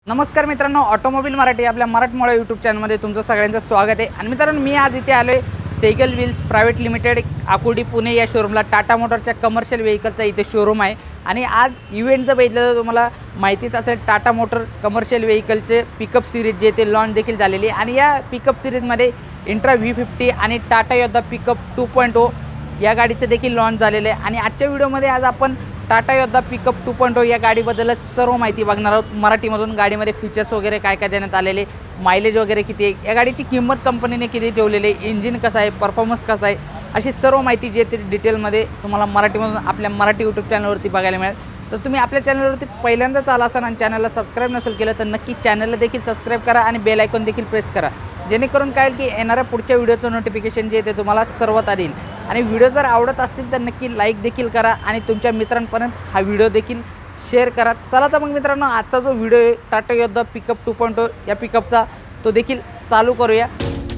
नमस्कार मित्रांनो, ऑटोमोबाईल मराठी आपल्या मराठमोळा यूट्यूब चॅनलमध्ये तुमचं सगळ्यांचं स्वागत आहे। आणि मित्रांनो, मी आज इथे आलो आहे Sehgal wheels private limited Akurdi Pune या शोरूमला। टाटा मोटरच्या कमर्शियल व्हेकलचा इथे शोरूम आहे आणि आज इव्हेंट जर बघितलं तर तुम्हाला माहितीच असेल, टाटा मोटर कमर्शियल व्हेकलचे पिकअप सिरीज जे ते लॉन्च देखील झालेली आहे। आणि या पिकअप सिरीजमध्ये इंट्रा V50 आणि टाटा योद्धा पिकअप 2.0 या गाडीचं देखील लॉन्च झालेलं आहे। आणि आजच्या व्हिडिओमध्ये आज आपण टाटा योद्धा पिकअप 2.0 या गाडीबद्दल सर्व माहिती बघणार आहोत मराठीमधून। गाडीमध्ये फीचर्स वगैरे काय काय देण्यात आलेले, मायलेज वगैरे किती आहे, या गाडीची किंमत कंपनीने किती ठेवलेली आहे, इंजिन कसं आहे, परफॉर्मन्स कसा आहे, अशी सर्व माहिती जी आहे ती डिटेलमध्ये तुम्हाला मराठीमधून आपल्या मराठी यूट्यूब चॅनलवरती बघायला मिळेल। तर तुम्ही आपल्या चॅनलवरती पहिल्यांदाच आला असाल आणि चॅनलला सबस्क्राईब नसेल केलं तर नक्की चॅनलला देखील सबस्क्राईब करा आणि बेल आयकॉन देखील प्रेस करा, जेणेकरून काय की येणाऱ्या पुढच्या व्हिडिओचं नोटिफिकेशन जे आहे ते तुम्हाला सर्वात आधी येईल। आणि व्हिडिओ जर आवडत असतील तर नक्की लाईक देखील करा आणि तुमच्या मित्रांपर्यंत हा व्हिडिओ देखील शेअर करा। चला तर मग मित्रांनो, आजचा जो व्हिडिओ आहे टाटा योद्धा पिकअप 2.0 या पिकअपचा तो देखील चालू करूया।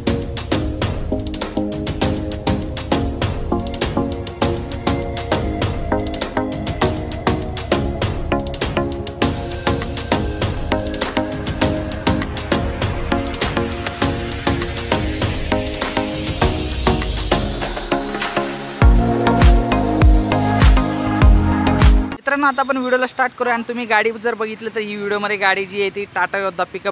मित्रांनो, आता आपण व्हिडिओला स्टार्ट करूया। आणि तुम्ही गाडी जर बघितलं तर ही व्हिडिओमध्ये गाडी जी आहे ती टाटा योद्धा पिकअप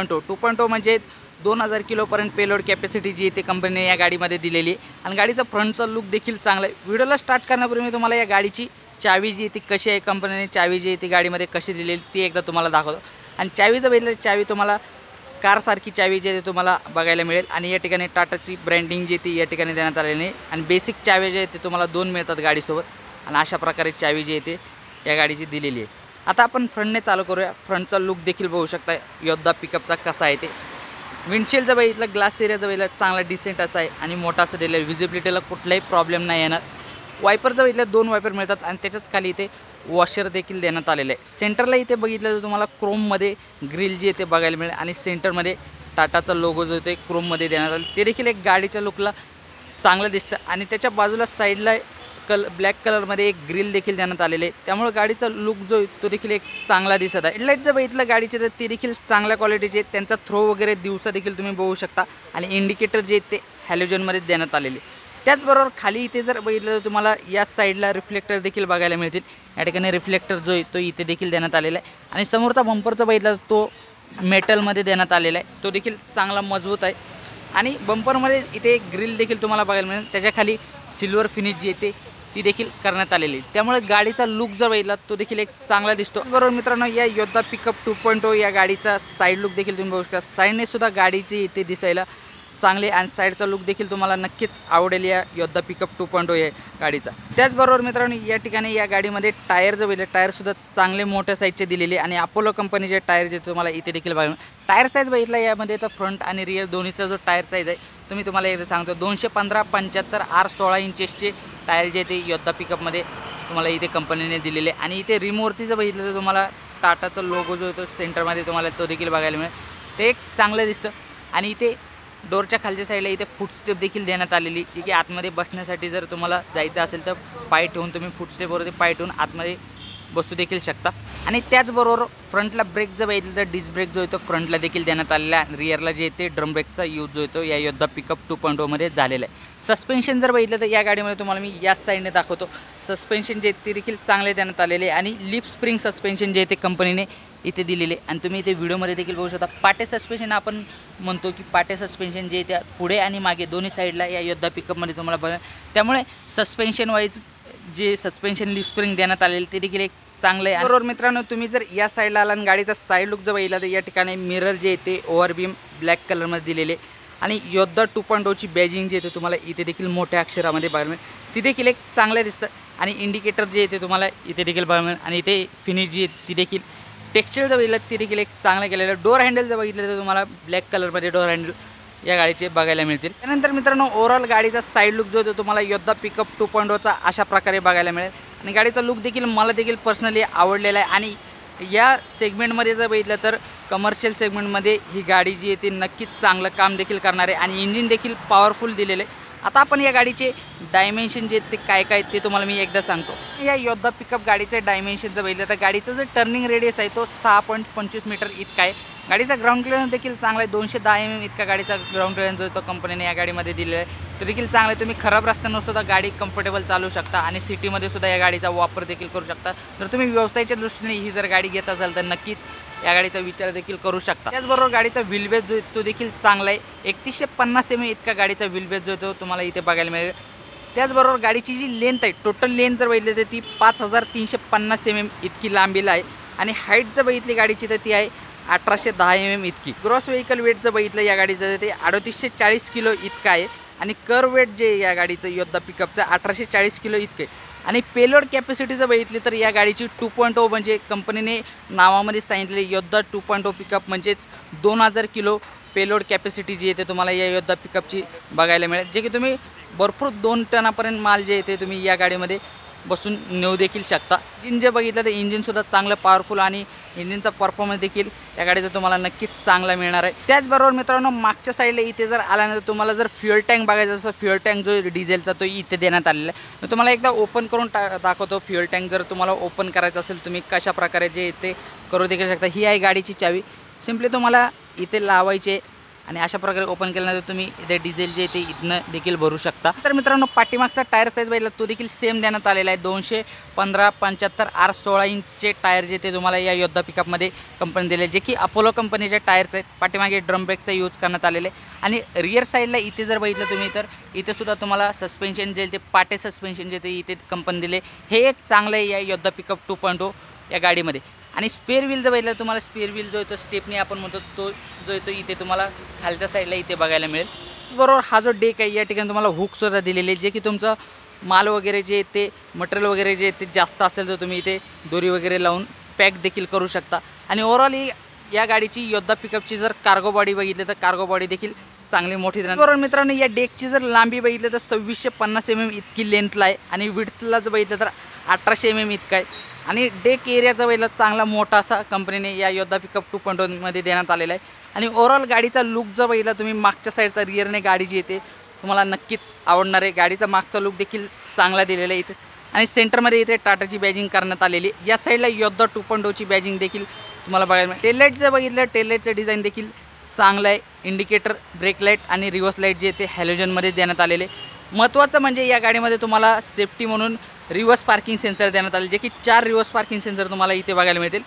2.0 म्हणजे 2000 किलोपर्यंत पेलोड कॅपॅसिटी जी आहे ती कंपनीने या गाडीमध्ये दिलेली आहे। आणि गाडीचा फ्रंटचा लुक देखील चांगला आहे। व्हिडिओला स्टार्ट करण्यापूर्वी मी तुम्हाला या गाडीची चावी जी आहे ती कशी आहे, कंपनीने चावी जी आहे ती गाडीमध्ये कशी दिलेली ती एकदा तुम्हाला दाखवतो। आणि चावीचं बघितलं, चावी तुम्हाला कारसारखी चावी जी आहे ती तुम्हाला बघायला मिळेल। आणि या ठिकाणी टाटाची ब्रँडिंग जी ती या ठिकाणी देण्यात आलेली आहे। आणि बेसिक चावी जे आहे ते तुम्हाला 2 मिळतात गाडीसोबत। आणि अशा प्रकारे चावी जी आहे ते या गाडीची दिलेली आहे। आता आपण फ्रंटने चालू करूया। फ्रंटचा लुक देखील बघू शकता योद्धा पिकअपचा कसा आहे ते। विंडशील्ड जर बघितलं, ग्लास एरियाचा बघितलं, चांगला डिसेंट असा आहे आणि मोठा असं दिलेलं आहे। व्हिजिबिलिटीला कुठलाही प्रॉब्लेम नाही येणार। वायपर जर बघितलं 2 वायपर मिळतात आणि त्याच्याच खाली इथे वॉशर देखील देण्यात आलेलं आहे। सेंटरला इथे बघितलं तर तुम्हाला क्रोममध्ये ग्रिल जी आहे ते बघायला मिळेल आणि सेंटरमध्ये टाटाचा लोगो जो ते क्रोममध्ये देण्यात आला, ते देखील एक गाडीच्या लुकला चांगलं दिसतं। आणि त्याच्या बाजूला साईडला ब्लॅक कलरमध्ये एक ग्रिल देखील देण्यात आलेले आहे, त्यामुळे गाडीचा लुक जो आहे तो देखील एक चांगला दिसत आहे। हेडलाईट जर बघितलं गाडीचे तर ते देखील चांगल्या क्वालिटीचे आहेत। त्यांचा थ्रो वगैरे दिवसा देखील तुम्ही बघू शकता। आणि इंडिकेटर जे आहेत ते हॅलोजनमध्ये देण्यात आलेले। त्याचबरोबर खाली इथे जर बघितलं तर तुम्हाला या साईडला रिफ्लेक्टर देखील बघायला मिळतील। या ठिकाणी रिफ्लेक्टर जो आहे तो इथे देखील देण्यात आलेला आहे। आणि समोरचा बंपरचा बघितला तर तो मेटलमध्ये देण्यात आलेला आहे, तो देखील चांगला मजबूत आहे। आणि बंपरमध्ये इथे एक ग्रिल देखील तुम्हाला बघायला मिळेल, त्याच्या खाली सिल्वर फिनिश जी आहे ती देखील करण्यात आलेली, त्यामुळे गाडीचा लुक जर बघितला तो देखील एक चांगला दिसतो। बरोबर मित्रांनो, या योद्धा पिकअप 2.0 या गाडीचा साईड लुक देखील तुम्ही बघू शकता। साईडने सुद्धा गाडीची इथे दिसायला चांगले आणि साईडचा लुक देखील तुम्हाला नक्कीच आवडेल या योद्धा पिकअप 2.0 या गाडीचा। त्याचबरोबर मित्रांनो, या ठिकाणी या गाडीमध्ये टायर जर बघितले, टायरसुद्धा चांगले मोठ्या साईजचे दिलेले आणि अपोलो कंपनीचे टायर जे तुम्हाला इथे देखील बघायला। टायर साईज बघितला यामध्ये तर फ्रंट आणि रिअर दोन्हीचा जो टायर साईज आहे तुम्ही तुम्हाला इथे सांगतो 215/75 R16 इंचेसचे टायर जे ते योद्धा पिकअपमध्ये तुम्हाला इथे कंपनीने दिलेले। आणि इथे रिमवरती जर बघितलं तर तुम्हाला टाटाचा लोगो जो आहे तो सेंटरमध्ये तुम्हाला तो देखील बघायला मिळेल, ते एक चांगलं दिसतं। आणि इथे डोरच्या खालच्या साईडला इथे फुटस्टेप देखील देण्यात आलेली, जी की आतमध्ये बसण्यासाठी जर तुम्हाला जायचं असेल तर पाय ठेवून तुम्ही फुटस्टेपवरती पाय ठेवून आतमध्ये बसू देखील शकता। आणि त्याचबरोबर फ्रंटला ब्रेक जर बघितलं तर डिस्क ब्रेक जो आहे तो फ्रंटला देखील देण्यात आलेला आहे। रिअरला जे येते ड्रम ब्रेकचा यूज जो येतो या योद्धा पिकअप 2.0 मध्ये झालेला आहे। सस्पेन्शन जर बघितलं तर या गाडीमध्ये तुम्हाला मी याच साईडने दाखवतो, सस्पेन्शन जे ते देखील चांगले देण्यात आलेले आणि लिप स्प्रिंग सस्पेन्शन जे ते कंपनीने इथे दिलेले। आणि तुम्ही इथे व्हिडिओमध्ये देखील बघू शकता, पाटे सस्पेन्शन आपण म्हणतो की पाटे सस्पेन्शन जे त्या पुढे आणि मागे दोन्ही साईडला या योद्धा पिकअपमध्ये तुम्हाला बघा, त्यामुळे सस्पेन्शन वाईज जे सस्पेन्शन लिप स्प्रिंग देण्यात आलेले ते देखील एक चांगलं आहे। बरोबर मित्रांनो, तुम्ही जर या साईडला आला आणि गाडीचा साईड लुक जर बघितला तर या ठिकाणी मिरर जे येते ओव्हरबीम ब्लॅक कलरमध्ये दिलेले आणि योद्धा 2.0 ची बॅजिंग जे येते तुम्हाला इथे देखील मोठ्या अक्षरामध्ये बघायला मिळेल, ती देखील एक चांगलं दिसतं। आणि इंडिकेटर जे येते तुम्हाला इथे देखील बघायला मिळेल आणि इथे फिनिश जी ती देखील टेक्स्चर जर बघितलं ती देखील एक चांगलं केलेलं। डोर हँडल जर बघितलं तर तुम्हाला ब्लॅक कलरमध्ये डोर हँडल या गाडीचे बघायला मिळतील। त्यानंतर मित्रांनो, ओव्हरऑल गाडीचा साईड लुक जो तो तुम्हाला योद्धा पिकअप 2.0चा अशा प्रकारे बघायला मिळेल। आणि गाडीचा लुक देखील मला देखील पर्सनली आवडलेला आहे। आणि या सेगमेंटमध्ये जर बघितलं तर कमर्शियल सेगमेंटमध्ये ही गाडी जी आहे ती नक्कीच चांगलं काम देखील करणार आहे आणि इंजिन देखील पॉवरफुल दिलेलं आहे। आता आपण या गाडीचे डायमेन्शन जे ते काय काय ते तुम्हाला मी एकदा सांगतो। या योद्धा पिकअप गाडीचे डायमेन्शन जर बघितलं तर गाडीचं जे टर्निंग रेडियस आहे तो 6.25 मीटर इतका आहे। गाडीचा ग्राउंड क्लिअरन्स देखील चांगला आहे, 210 mm इतका गाडीचा ग्राउंड क्लिअरन्स जो तो कंपनीने या गाडीमध्ये दिलेला आहे तो देखील चांगला आहे। तुम्ही खराब रस्त्यांवर सुद्धा गाडी कम्फर्टेबल चालू शकता आणि सिटीमध्ये सुद्धा या गाडीचा वापर देखील करू शकता। जर तुम्ही व्यवसायाच्या दृष्टीने ही जर गाडी घेत असाल तर नक्कीच या गाडीचा विचार देखील करू शकता। त्याचबरोबर गाडीचा व्हीलबेस जो तो देखील चांगला आहे, 3150 mm इतका गाडीचा व्हीलबेस जो तो तुम्हाला इथे बघायला मिळेल। त्याचबरोबर गाडीची जी लेंथ आहे, टोटल लेंथ जर बघितली तर ती 5350 mm इतकी लांबीला आहे आणि हाईट जर बघितली गाडीची तर ती आहे 1810 mm इतकी। ग्रॉस व्हेकल वेट जर बघितलं या गाडीचं ते 3840 किलो इतका आहे आणि कर वेट जे या गाडीचं योद्धा पिकअपचं 1840 किलो इतकं आहे। आणि पेलोड कॅपॅसिटी जर बघितली तर या गाडीची 2.0 म्हणजे कंपनीने नावामध्ये सांगितले योद्धा 2.0 पिकअप म्हणजेच 2000 किलो पेलोड कॅपॅसिटी जी येते तुम्हाला या योद्धा पिकअपची बघायला मिळेल, जे की तुम्ही भरपूर 2 टनापर्यंत माल जे येते तुम्ही या गाडीमध्ये बसून नेऊ देखील शकता। इंजिन जे बघितलं तर इंजिनसुद्धा चांगलं पॉवरफुल आणि इंजिनचा परफॉर्मन्स देखील या गाडीचा तुम्हाला नक्कीच चांगला मिळणार आहे। त्याचबरोबर मित्रांनो मागच्या साईडला इथे जर आल्यानंतर तुम्हाला जर फ्युअल टँक बघायचा असेल, फ्युअल टँक जो डिझेलचा तो इथे देण्यात आलेला आहे। मी तुम्हाला एकदा ओपन करून दाखवतो। फ्युअल टँक जर तुम्हाला ओपन करायचं असेल तुम्ही कशा प्रकारे जे इथे करू देखील शकता। ही आहे गाडीची चावी, सिम्पली तुम्हाला इथे लावायची आणि अशा प्रकारे ओपन केल्यानंतर तुम्ही इथे डिझेल जे ते इथनं देखील भरू शकता। तर मित्रांनो पाठीमागचा टायर साईज बघितला तो देखील सेम देण्यात आलेला आहे, 215/75 R16 इंचचे टायर जे ते तुम्हाला या योद्धा पिकअपमध्ये कंपनी दिले, जे की अपोलो कंपनीचे टायर्स आहेत। पाठीमागे ड्रम ब्रेकचा यूज करण्यात आलेले आणि रिअर साईडला इथे जर बघितलं तुम्ही तर इथे सुद्धा तुम्हाला सस्पेन्शन जे ते पाटे सस्पेन्शन जे ते इथे कंपनी दिले, हे एक चांगलं आहे या योद्धा पिकअप 2.0 या गाडीमध्ये। आणि स्पेअर व्हील जर बघितलं तुम्हाला स्पेअर व्हील जो येतो स्टेपनी आपण म्हणतो तो जो येतो इथे तुम्हाला खालच्या साईडला इथे बघायला मिळेल। बरोबर हा जो डेक आहे या ठिकाणी तुम्हाला हुकसुद्धा दिलेले आहे, जे की तुमचं माल वगैरे जे ते मटेरियल वगैरे जे ते जास्त असेल तर तुम्ही इथे दोरी वगैरे लावून पॅक देखील करू शकता। आणि ओव्हरऑल या गाडीची योद्धा पिकअपची जर कार्गो बॉडी बघितली तर कार्गो बॉडी देखील चांगली मोठी देणार। बरोबर मित्रांनो या डेकची जर लांबी बघितली तर 2650 mm इतकी लेंथला आहे आणि विड्थला जर बघितलं तर 1800 mm इतका आहे आणि डेक एरियाचा पहिला चांगला मोठा असा कंपनीने या योद्धा पिकअप 2.0 मध्ये देण्यात आलेला आहे। आणि ओव्हरऑल गाडीचा लुक जर बघितला तुम्ही मागच्या साईडचा रिअरने गाडी जी येते तुम्हाला नक्कीच आवडणार आहे। गाडीचा मागचा लुक देखील चांगला दिलेला आहे इथे आणि सेंटरमध्ये इथे टाटाची बॅजिंग करण्यात आलेली, या साईडला योद्धा 2.0ची बॅजिंग देखील तुम्हाला बघायला मिळेल। टेल लाईट जर बघितलं टेल डिझाईन देखील चांगलं आहे, इंडिकेटर ब्रेक लाईट आणि रिव्हर्स लाईट जे ते हॅलोजनमध्ये देण्यात आलेले। महत्त्वाचं म्हणजे या गाडीमध्ये तुम्हाला सेफ्टी म्हणून रिव्हर्स पार्किंग सेन्सर देण्यात आले, जे की 4 रिव्हर्स पार्किंग सेन्सर तुम्हाला इथे बघायला मिळतील।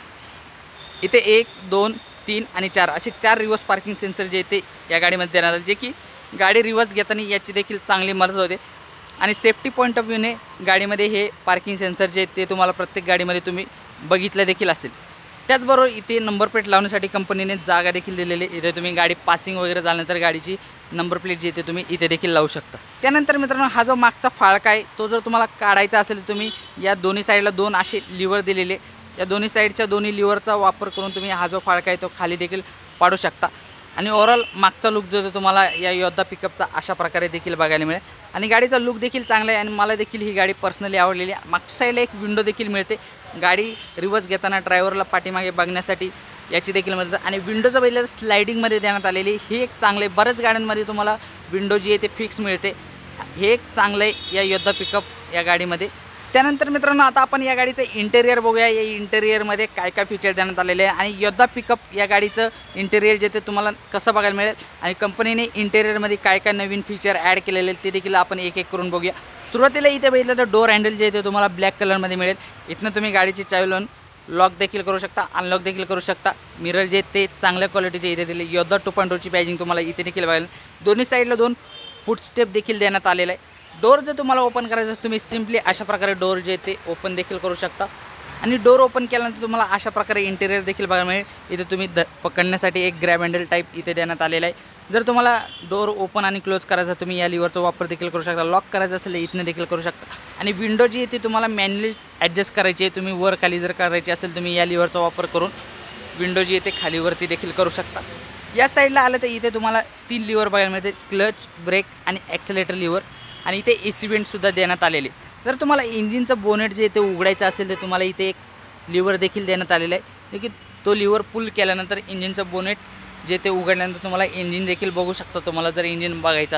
इथे 1, 2, 3 आणि 4 असे 4 रिव्हर्स पार्किंग सेन्सर जे ते या गाडीमध्ये देण्यात आले, जे की गाडी रिव्हर्स घेताना याची देखील चांगली मदत होते। आणि सेफ्टी पॉईंट ऑफ व्ह्यूने गाडीमध्ये हे पार्किंग सेन्सर जे ते तुम्हाला प्रत्येक गाडीमध्ये तुम्ही बघितलं देखील असेल। त्याचबरोबर इथे नंबर प्लेट लावण्यासाठी कंपनीने जागा देखील दिलेली, इथे तुम्ही गाडी पासिंग वगैरे झाल्यानंतर गाडीची नंबर प्लेट जी ते तुम्ही इथे देखील लावू शकता। त्यानंतर मित्रांनो हा जो मागचा फाळका आहे तो जर तुम्हाला काढायचा असेल तर तुम्ही या दोन्ही साईडला 2 असे लिव्हर दिलेले, या दोन्ही साईडच्या दोन्ही लिव्हरचा वापर करून तुम्ही हा जो फाळका आहे तो खाली देखील पाडू शकता। आणि ओव्हरऑल मागचा लुक जो तुम्हाला या योद्धा पिकअपचा अशा प्रकारे देखील बघायला मिळेल आणि गाडीचा लुक देखील चांगला आहे आणि मला देखील ही गाडी पर्सनली आवडलेली आहे। मागच्या साईडला एक विंडो देखील मिळते, गाडी रिव्हर्स घेताना ड्रायव्हरला पाठीमागे बघण्यासाठी याची देखील मदत। आणि विंडोचं पहिलं स्लायडिंगमध्ये देण्यात आलेली हे एक चांगलं आहे, बऱ्याच गाड्यांमध्ये तुम्हाला विंडो जी आहे ते फिक्स मिळते, हे एक चांगलं आहे या योद्धा पिकअप या गाडीमध्ये। त्यानंतर मित्रांनो आता आपण या गाडीचं इंटेरियर बघूया, या इंटेरियरमध्ये काय काय फीचर देण्यात आलेले आहे आणि योद्धा पिकअप या गाडीचं इंटेरियर जे ते तुम्हाला कसं बघायला मिळेल आणि कंपनीने इंटेरियरमध्ये काय काय नवीन फीचर ॲड केलेले ते देखील आपण एक एक करून बघूया। सुरुवातीला इथे बघितलं तर डोर हँडल जे ते तुम्हाला ब्लॅक कलरमध्ये मिळेल, इथनं तुम्ही गाडीची चावी लावून लॉक देखील करू शकता, अनलॉक देखील करू शकता। मिरर जे ते चांगल्या क्वालिटीचे इथे दिले, योद्धा 2.0ची बॅजिंग तुम्हाला इथे देखील बघायला। दोन्ही साईडला 2 फूट स्टेप देखील देण्यात आलेला आहे। डोर जर तुम्हाला ओपन करायचं असेल तुम्ही सिम्पली अशा प्रकारे डोर जे ते ओपन देखील करू शकता आणि डोर ओपन केल्यानंतर तुम्हाला अशा प्रकारे इंटेरियर देखील बघायला मिळेल। इथे तुम्ही पकडण्यासाठी एक ग्रॅब हँडल टाईप इथे देण्यात आलेला आहे। जर तुम्हाला डोर ओपन आणि क्लोज करायचा तुम्ही या लिव्हरचा वापर देखील करू शकता, लॉक करायचं असेल इथनं देखील करू शकता। आणि विंडो जी आहे ती तुम्हाला मॅन्युअली ॲडजस्ट करायची आहे, तुम्ही वर खाली जर करायची असेल तुम्ही या लिव्हरचा वापर करून विंडो जी आहे ते खालीवरती देखील करू शकता। या साईडला आलं तर इथे तुम्हाला 3 लिव्हर बघायला मिळते, क्लच, ब्रेक आणि ॲक्सिलेटर लिव्हर आणि इथे एसी वेंटसुद्धा देण्यात आलेले। जर तुम्हाला इंजिनचं बोनेट जे ते उघडायचं असेल तर तुम्हाला इथे एक लिव्हर देखील देण्यात आलेलं आहे, जे की तो लिव्हर पुल केल्यानंतर इंजिनचं बोनेट जे ते उघडल्यानंतर तुम्हाला इंजिन देखील बघू शकता। तुम्हाला जर इंजिन बघायचं असेल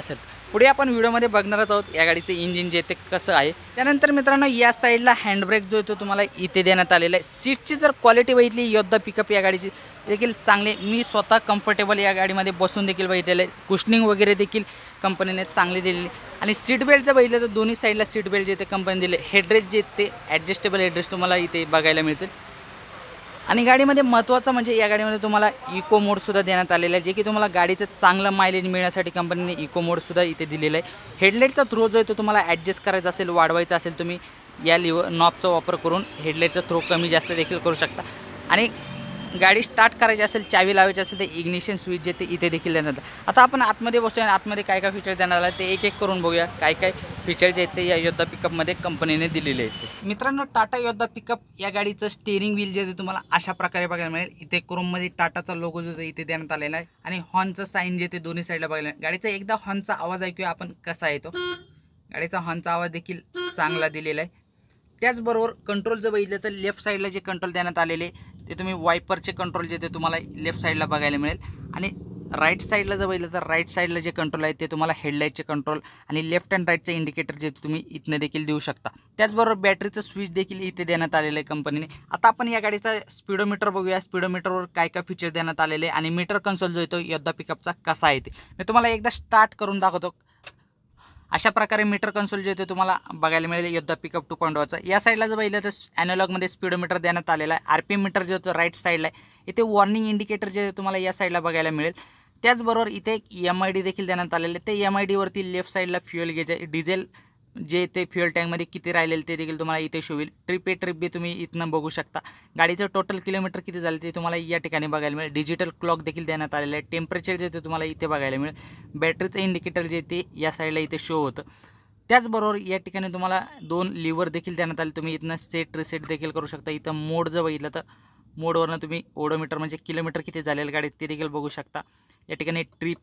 पुढे आपण व्हिडिओमध्ये बघणारच आहोत या गाडीचं इंजिन जे ते कसं आहे। त्यानंतर मित्रांनो या साईडला हँडब्रेक जो आहे तो तुम्हाला इथे देण्यात आलेला आहे। सीटची जर क्वालिटी बघितली योद्धा पिकअप या गाडीची देखील चांगले, मी स्वतः कम्फर्टेबल या गाडीमध्ये बसून देखील बघितलेलं आहे। कुशनिंग वगैरे देखील कंपनीने चांगली दिलेली आणि सीट बेल्ट जर बघितलं तर दोन्ही साईडला सीट बेल्ट जे ते कंपनी दिले। हेडरेस्ट जे ते ॲडजस्टेबल हेडरेस्ट तुम्हाला इथे बघायला मिळतील आणि गाडीमध्ये महत्त्वाचं म्हणजे या गाडीमध्ये तुम्हाला इको मोडसुद्धा देण्यात आलेला आहे, जे की तुम्हाला गाडीचं चांगलं मायलेज मिळण्यासाठी कंपनीने इको मोडसुद्धा इथे दिलेलं आहे। हेडलाईटचा थ्रो जो आहे तो तुम्हाला ॲडजस्ट करायचा असेल, वाढवायचा असेल, तुम्ही या नॉबचा वापर करून हेडलाईटचा थ्रो कमी जास्त देखील करू शकता आणि गाडी स्टार्ट करायची असेल, चावी लावायची असेल तर इग्निशन स्विच जे ते इथे देखील देण्यात आलं। आता आपण आतमध्ये बसूया आणि आतमध्ये काय काय फीचर देण्यात आले ते एक एक करून बघूया, काय काय फीचर जे आहेत ते या योद्धा पिकअपमध्ये कंपनीने दिलेले आहेत। मित्रांनो टाटा योद्धा पिकअप या गाडीचं स्टीअरिंग व्हील जे ते तुम्हाला अशा प्रकारे बघायला मिळेल। इथे क्रोममध्ये टाटाचा लोगो जो इथे देण्यात आलेला आहे आणि हॉर्नचं साईन जे ते दोन्ही साईडला बघायला। गाडीचा एकदा हॉर्नचा आवाज ऐकूया आपण कसा येतो। गाडीचा हॉर्नचा आवाज देखील चांगला दिलेला आहे। त्याचबरोबर कंट्रोल जर बघितलं तर लेफ्ट साईडला जे कंट्रोल देण्यात आलेले ते तुम्ही वायपरचे कंट्रोल जे ते तुम्हाला लेफ्ट साईडला बघायला मिळेल आणि राईट साईडला जर बघितलं तर राईट साईडला जे कंट्रोल आहे ते तुम्हाला हेडलाईटचे कंट्रोल आणि लेफ्ट अँड राईटचे इंडिकेटर जे तुम्ही इथनं देखील देऊ शकता। त्याचबरोबर बॅटरीचं स्विच देखील इथे देण्यात आलेलं आहे कंपनीने। आता आपण या गाडीचा स्पीडोमीटर बघूया, स्पीडोमीटरवर काय काय फीचर देण्यात आलेले आणि मीटर कन्सोल जो येतो योद्धा पिकअपचा कसा आहे ते मी तुम्हाला एकदा स्टार्ट करून दाखवतो। अशा प्रकारे मीटर कन्सोल जे ते तुम्हाला बघायला मिळेल योद्धा पिकअप 2.0चा। या साईडला जर बघितलं तर ॲनालॉगमध्ये स्पीडोमीटर देण्यात आलेला आहे। RPM मीटर जे होतं राईट साईडला आहे, इथे वॉर्निंग इंडिकेटर जे तुम्हाला या साईडला बघायला मिळेल। त्याचबरोबर इथे एक MID देखील देण्यात आलेलं आहे। ते MID वरती लेफ्ट साईडला फ्युएल गेज आहे, डिझेल जे ते फ्युएल टँकमध्ये किती राहिलेलं ते देखील तुम्हाला इथे शो होईल। ट्रिप बी तुम्ही इथनं बघू शकता। गाडीचं टोटल किलोमीटर किती झाले ते तुम्हाला या ठिकाणी बघायला मिळेल। डिजिटल क्लॉक देखील देण्यात आलेलं आहे। टेम्परेचर जे ते तुम्हाला इथे बघायला मिळेल। बॅटरीचं इंडिकेटर जे ते या साईडला इथे शो होतं। त्याचबरोबर या ठिकाणी तुम्हाला 2 लिव्हर देखील देण्यात आले, तुम्ही इथनं सेट रिसेट देखील करू शकता। इथं मोड जर बघितलं तर मोडवरनं तुम्ही ओडोमीटर म्हणजे किलोमीटर किती झालेलं गाडीत ते देखील बघू शकता। या ठिकाणी ट्रिप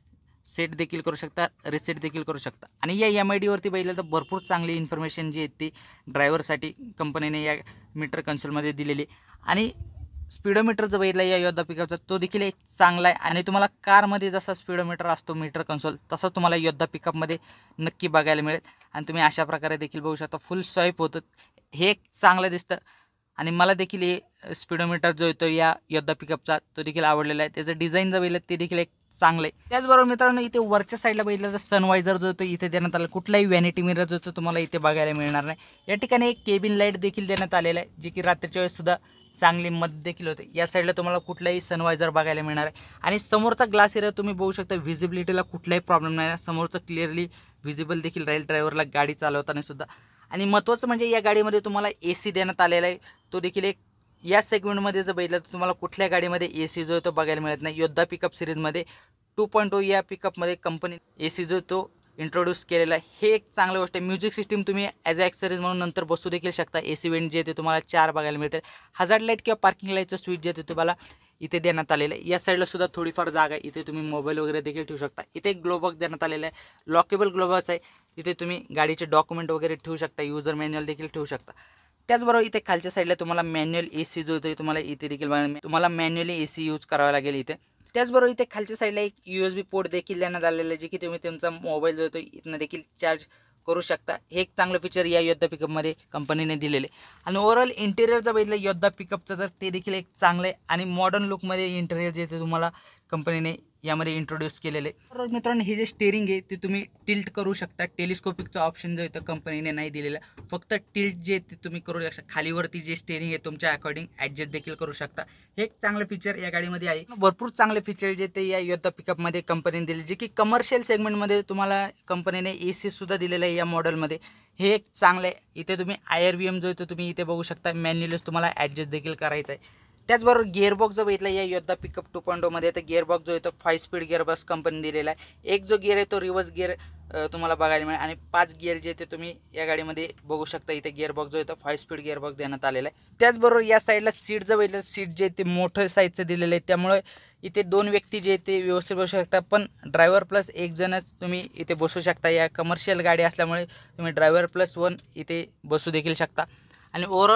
सेट देखील करू शकता, रिसेट देखील करू शकता आणि या MID वरती बघितलं तर भरपूर चांगली इन्फॉर्मेशन जी आहे ती ड्रायव्हरसाठी कंपनीने या मीटर कन्सोलमध्ये दिलेली आणि स्पीडोमीटर जर बघितला या योद्धा पिकअपचा तो देखील एक चांगला आहे आणि तुम्हाला कारमध्ये जसा स्पीडोमीटर असतो मीटर कन्सोल तसंच तुम्हाला योद्धा पिकअपमध्ये नक्की बघायला मिळेल आणि तुम्ही अशा प्रकारे देखील बघू शकता। फुल स्वाईप होतं, हे एक चांगलं दिसतं आणि मला देखील हे स्पीडोमीटर जो येतो या योद्धा पिकअपचा तो देखील आवडलेला आहे। त्याचं डिझाईन जर बघितलं ते देखील एक चांगलं आहे। त्याचबरोबर मित्रांनो इथे वरच्या साईडला बघितलं तर सनवायझर जो तो इथे देण्यात आला, कुठलाही व्हॅनिटी मिरर जो तो तुम्हाला इथे बघायला मिळणार नाही। या ठिकाणी एक केबिन लाईट देखील देण्यात आलेला आहे, जे की रात्रीच्या वेळेस सुद्धा चांगली मदत देखील होते। या साईडला तुम्हाला कुठलाही सनवायझर बघायला मिळणार आहे आणि समोरचा ग्लास एरिया तुम्ही बघू शकता, व्हिजिबिलिटीला कुठलाही प्रॉब्लेम नाही, समोरचं क्लिअरली व्हिजिबल देखील राहील ड्रायव्हरला गाडी चालवताना सुद्धा। आणि महत्त्वाचं म्हणजे या गाडीमध्ये तुम्हाला AC देण्यात आलेला आहे, तो देखील एक या सेगमेंटमध्ये जर बघितलं तर तुम्हाला कुठल्या गाडीमध्ये AC जो तो बघायला मिळत नाही। योद्धा पिकअप सिरीजमध्ये 2.0 या पिकअपमध्ये कंपनी AC जो तो इंट्रोड्यूस केलेला आहे, हे एक चांगली गोष्ट आहे। म्युझिक सिस्टीम तुम्ही ॲज अ ॲक्सेसरीज म्हणून नंतर बसू देखील शकता। AC वेंट जे ते तुम्हाला 4 बघायला मिळते। हजार्ड लाईट किंवा पार्किंग लाईटचं स्विच जे ते तुम्हाला इथे देण्यात आलेलं आहे। या साईडला सुद्धा थोडीफार जागा आहे, इथे तुम्ही मोबाईल वगैरे देखील ठेवू शकता। इथे एक ग्लो बॉक्स देण्यात आलेला आहे, लॉकेबल ग्लो बॉक्स आहे, इथे तुम्ही गाडीचे डॉक्युमेंट वगैरे ठेवू शकता, युजर मॅन्युअल देखील ठेवू शकता। त्याचबरोबर इथे खालच्या साईडला तुम्हाला मॅन्युअल AC जो होतो तुम्हाला इथे देखील तुम्हाला मॅन्युअली AC यूज करावा लागेल इथे। त्याचबरोबर इथे खालच्या साईडला एक USB पोर्ट देखील देण्यात आलेलं आहे, जे की तुम्ही तुमचा मोबाईल जो होतो इथनं देखील चार्ज करू शकता। हे एक चांगलं फीचर या योद्धा पिकअपमध्ये कंपनीने दिलेले आणि ओव्हरऑल इंटेरियर जर बघितलं योद्धा पिकअपचं तर ते देखील एक चांगलं आहे आणि मॉडर्न लुकमध्ये इंटेरियर जे ते तुम्हाला कंपनीने यामध्ये इंट्रोड्यूस केलेले। तर मित्रांनो हे जे स्टीअरिंग आहे ते तुम्ही टिल्ट करू शकता। टेलिस्कोपिकचा ऑप्शन जो आहे कंपनीने नाही दिलेला, फक्त टिल्ट जे ते तुम्ही करू शकता। खालीवरती जे स्टीअरिंग आहे तुमच्या अकॉर्डिंग ॲडजस्ट देखील करू शकता। हे एक चांगलं फीचर या गाडीमध्ये आहे। भरपूर चांगले फीचर जे ते या योद्धा पिकअपमध्ये कंपनीने दिले, जे की कमर्शियल सेगमेंटमध्ये तुम्हाला कंपनीने AC सुद्धा दिलेलं आहे या मॉडेलमध्ये, हे एक चांगलं आहे। इथे तुम्ही IRVM जो आहे तो तुम्ही इथे बघू शकता, मॅन्युअलीच तुम्हाला ॲडजस्ट देखील करायचं आहे। त्याचबरोबर गिअरबॉक्स जर बघितला या योद्धा पिकअप 2.0 मध्ये तर गिअरबॉक्स जो आहे तो 5 स्पीड गिअरबॉक्स कंपनी दिलेला आहे। एक जो गिअर आहे तो रिव्हर्स गिअर तुम्हाला बघायला मिळेल आणि 5 गिअर जे ते तुम्ही या गाडीमध्ये बघू शकता। इथे गिअरबॉक्स जो आहे तो 5 स्पीड गिअरबॉक्स देण्यात आलेला आहे। त्याचबरोबर या साईडला सीट जर बघितलं सीट जे ते मोठं साईजचं दिलेलं आहे, त्यामुळे इथे 2 व्यक्ती जे ते व्यवस्थित बसू शकता, पण ड्रायव्हर प्लस एक जणच तुम्ही इथे बसू शकता। या कमर्शियल गाडी असल्यामुळे तुम्ही ड्रायव्हर प्लस 1 इथे बसू देखील शकता आणि ओव्हरऑल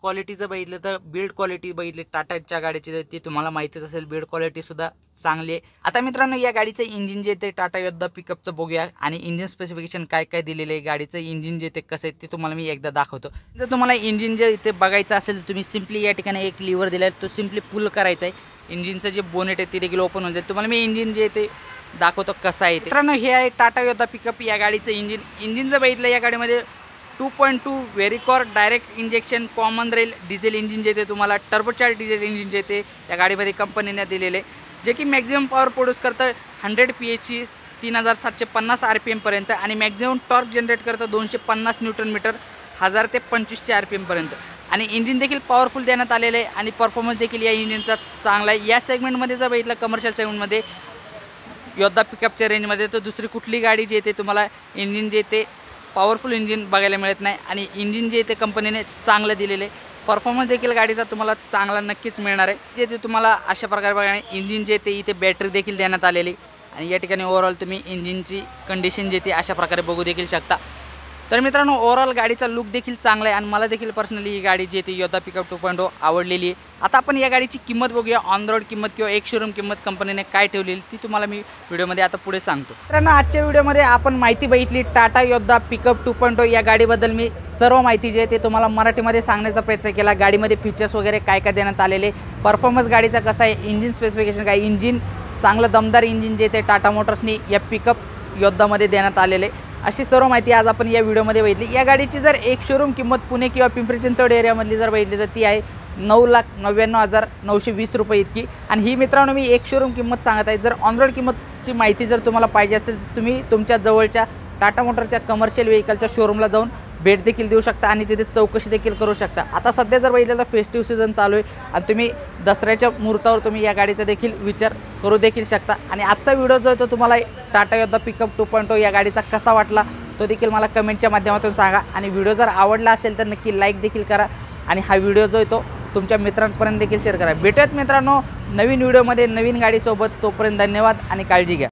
क्वालिटी जर बघितलं तर बिल्ड क्वालिटी बघितली टाटाच्या गाडीची तर ती तुम्हाला माहितीच असेल, बिल्ड क्वालिटी सुद्धा चांगली आहे. आता मित्रांनो या गाडीचं इंजिन जे ते टाटा योद्धा पिकअपचं बघूया आणि इंजिन स्पेसिफिकेशन काय काय दिलेलं आहे, गाडीचं इंजिन जे ते कसं आहे ते तुम्हाला मी एकदा दाखवतो. जर तुम्हाला इंजिन जे इथे बघायचं असेल तर तुम्ही सिम्पली या ठिकाणी एक लिव्हर दिला आहे, तो सिम्पली पुल करायचा आहे. इंजिनचं जे बोनेट आहे ते देखील ओपन होऊन जाईल. तुम्हाला मी इंजिन जे ते दाखवतो कसं आहे. मित्रांनो हे आहे टाटा योद्धा पिकअप या गाडीचं इंजिन जर बघितलं या गाडीमध्ये 2.2 Varicor direct injection common rail diesel engine जे ते तुम्हाला टर्बोचार्ज डिझेल इंजिन जे ते या गाडीमध्ये कंपनीने दिलेले, जे की मॅक्झिमम पॉवर प्रोड्यूस करतं 100 PHची 3750 RPM पर्यंत आणि मॅक्झिमम टॉर्क जनरेट करतं 250 न्यूटन मीटर 1000 ते 2500 RPM पर्यंत. आणि इंजिन देखील पॉवरफुल देण्यात आलेलं आहे आणि परफॉर्मन्स देखील या इंजिनचा चांगला आहे. या सेगमेंटमध्ये जर बघितलं कमर्शियल सेगमेंटमध्ये योद्धा पिकअपच्या रेंजमध्ये तर दुसरी कुठली गाडी जी ते तुम्हाला इंजिन जे ते पॉवरफुल इंजिन बघायला मिळत नाही. आणि इंजिन जे ते कंपनीने चांगलं दिलेलं आहे, परफॉर्मन्स देखील गाडीचा तुम्हाला चांगला नक्कीच मिळणार आहे. जे ते तुम्हाला अशा प्रकारे बघा इंजिन जे ते इथे बॅटरी देखील देण्यात आलेली आणि या ठिकाणी ओव्हरऑल तुम्ही इंजिनची कंडिशन जे ते अशा प्रकारे बघू देखील शकता. तर मित्रांनो ओव्हरऑल गाडीचा लुक देखील चांगला आहे आणि मला देखील पर्सनली ही गाडी जी ती योद्धा पिकअप 2.0 आवडलेली आहे. आता आपण या गाडीची किंमत बघूया, ऑन द रोड किंमत किंवा एक शोरूम किंमत कंपनीने काय ठेवलेली ती तुम्हाला मी व्हिडिओमध्ये आता पुढे सांगतो. मित्रांनो आजच्या व्हिडिओमध्ये आपण माहिती बघितली टाटा योद्धा पिकअप 2.0 या गाडीबद्दल. मी सर्व माहिती जी आहे ते तुम्हाला मराठीमध्ये सांगण्याचा प्रयत्न केला. गाडीमध्ये फीचर्स वगैरे काय काय देण्यात आलेले, परफॉर्मन्स गाडीचा कसा आहे, इंजिन स्पेसिफिकेशन काय, इंजिन चांगलं दमदार इंजिन जे ते टाटा मोटर्सनी या पिकअप योद्धामध्ये देण्यात आलेले, अशी सर्व माहिती आज आपण या व्हिडिओमध्ये बघितली. या गाडीची जर एक शोरूम किंमत पुणे किंवा पिंपरी चिंचवड एरियामधली जर बघितली तर ती आहे 9,99,920 रुपये इतकी. आणि ही मित्रांनो मी एक शोरूम किंमत सांगत आहे. जर ऑन रोड किंमतची माहिती जर तुम्हाला पाहिजे असेल तर तुम्ही तुमच्या जवळच्या टाटा मोटरच्या कमर्शियल व्हेकलच्या शोरूमला जाऊन भेट देखील देऊ शकता आणि तिथे चौकशी देखील करू शकता. आता सध्या जर बघितलं तर फेस्टिव्ह सीझन चालू आहे आणि तुम्ही दसऱ्याच्या मुहूर्तावर तुम्ही या गाडीचा देखील विचार करू देखील शकता. आणि आजचा व्हिडिओ जो आहे तो तुम्हाला टाटा योद्धा पिकअप 2.0 या गाडीचा कसा वाटला तो देखील मला कमेंटच्या माध्यमातून सांगा. आणि व्हिडिओ जर आवडला असेल तर नक्की लाईक देखील करा आणि हा व्हिडिओ जो आहे तो तुमच्या मित्रांपर्यंत देखील शेअर करा. भेटूयात मित्रांनो नवीन व्हिडिओमध्ये नवीन गाडीसोबत. तोपर्यंत धन्यवाद आणि काळजी घ्या.